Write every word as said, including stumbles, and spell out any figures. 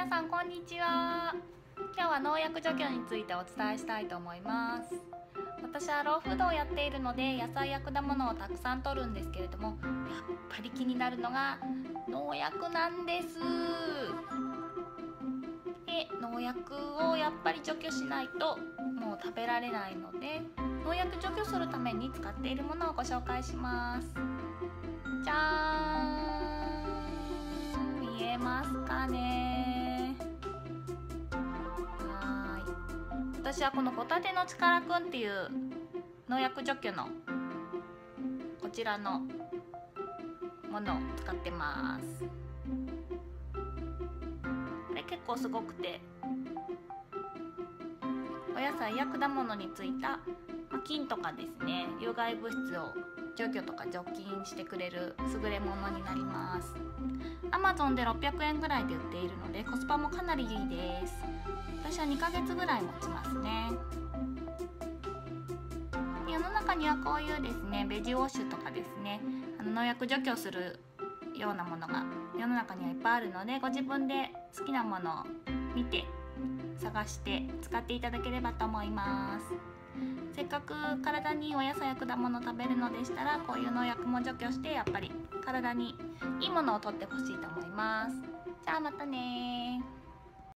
皆さんこんにちは。今日は農薬除去についてお伝えしたいと思います。私は老フードをやっているので野菜や果物をたくさん摂るんですけれども、やっぱり気になるのが農薬なんです。で農薬をやっぱり除去しないともう食べられないので、農薬除去するために使っているものをご紹介します。じゃーん、見えますかね。はーい。私はこのホタテの力くんっていう農薬除去のこちらのものを使ってます。これ結構すごくて、お野菜や果物についた菌とかですね、有害物質を除去とか除菌してくれる優れものになります。 アマゾン でろっぴゃくえんぐらいで売っているのでコスパもかなりいいです。私はにかげつぐらい持ちますね。世の中にはこういうですね、ベジウォッシュとかですね、あの農薬除去するようなものが世の中にはいっぱいあるので、ご自分で好きなものを見て探して使っていただければと思います。せっかく体にいいお野菜や果物を食べるのでしたら、こういう農薬も除去してやっぱり体にいいものをとってほしいと思います。じゃあまたね。